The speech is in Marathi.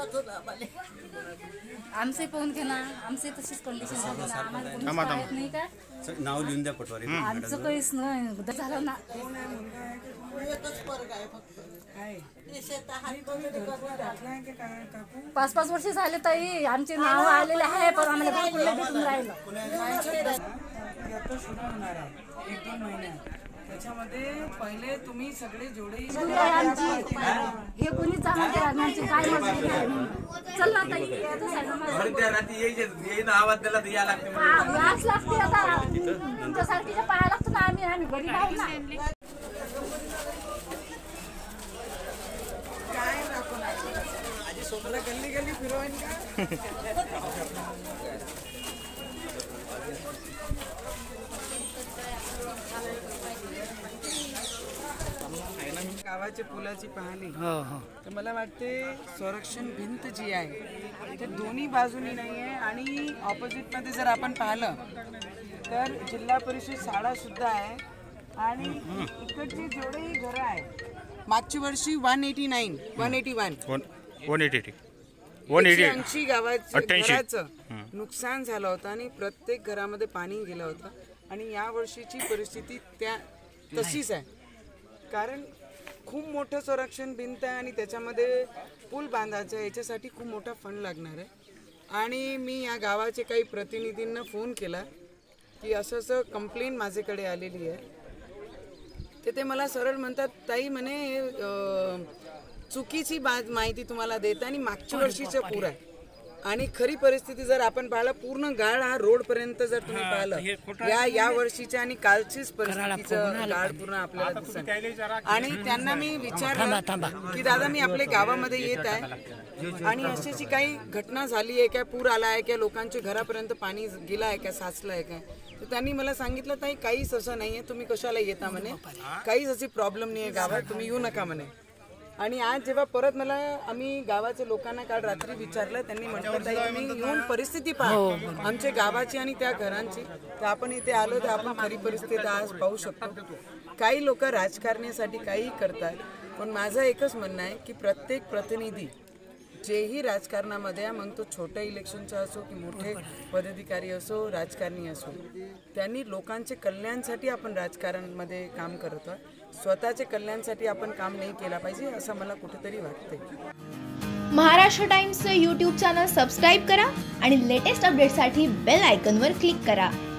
आमचे पाहून घे ना, आमचे तशीच कंडिशन झाली ना, आम्हाला नाही का नाव लिहून द्या पटवारी. आमचं काहीच नाही उद्या झालं ना. पाच 5 वर्ष झाले ताई, आमचे नाव आलेले आहे पण आम्हाला बिलकुल भेटून राहिलं. त्याच्यामध्ये पहिले तुम्ही सगळे जोडे आमची हे कोणी जाणार आमची काय मजबुरी आहे. चल ना ताई, याच लागते आता तुमच्यासारखीच्या पाया लागतो ना. आम्ही गरीब आहोत ना. काय दाखवून आजी सोमला गल्ली गल्ली फिरवायला का? गावाच्या पुलाची पाहणी तर मला वाटते संरक्षण भिंत जी आहे ते दोन्ही बाजूनी नाही आहे. आणि ऑपोजिट मध्ये जर आपण पाहिलं तर जिल्हा परिषद शाळा सुद्धा आहे. आणि इकडची जेवढेही घरं आहे मागच्या वर्षी 180 घराचं नुकसान झालं होतं आणि प्रत्येक घरामध्ये पाणी गेलं होतं. आणि या वर्षीची परिस्थिती त्या तशीच आहे, कारण खूप मोठं संरक्षण भिंत आहे आणि त्याच्यामध्ये पूल बांधायचं आहे. याच्यासाठी खूप मोठा फंड लागणार आहे. आणि मी या गावाचे काही प्रतिनिधींना फोन केला की असं कंप्लेंट माझ्याकडे आलेली आहे. ते मला सरळ म्हणतात, ताई म्हणे चुकीची माहिती तुम्हाला देत आणि मागच्या वर्षीचं पूर आहे. आणि खरी परिस्थिती जर आपण पाहिलं पूर्ण गाळ हा रोड पर्यंत जर तुम्ही पाहिलं या वर्षीच्या आणि कालचीच परिस्थितीचं गाळ पूर्ण आपल्याला दिसत. आणि त्यांना मी विचारलं की दादा मी आपल्या गावामध्ये येत आहे आणि अशी काही घटना झाली आहे का, पूर आला आहे का, लोकांच्या घरापर्यंत पाणी गेलं आहे का, साचलं आहे का. तर त्यांनी मला सांगितलं ताई काहीच असं नाही आहे, तुम्ही कशाला येता म्हणे, काहीच अशी प्रॉब्लेम नाही आहे गावात, तुम्ही येऊ नका म्हणे. आणि आज जेव्हा परत मला आम्ही गावाच्या लोकांना काल रात्री विचारलं, त्यांनी म्हटलं ताई तुम्ही येऊन परिस्थिती पहा आमच्या गावाची आणि त्या घरांची. तर आपण इथे आलो तर आपण खरी परिस्थिती आज पाहू शकतो. काही लोक राजकारणासाठी काही करतात, पण माझं एकच म्हणणं आहे की प्रत्येक प्रतिनिधी जेही राजकारणामध्ये मग तो छोट्या इलेक्शनचा असो की मोठे पदाधिकारी असो, राजकारणी असो, त्यांनी लोकांचे कल्याणासाठी आपण राजकारणामध्ये काम करत आहोत. स्वतःचे कल्याणासाठी आपण काम नाही केला पाहिजे असं मला कुठेतरी वाटते. महाराष्ट्र टाइम्सचे यूट्यूब चॅनल सबस्क्राईब करा आणि लेटेस्ट अपडेटसाठी बेल आयकॉनवर क्लिक करा.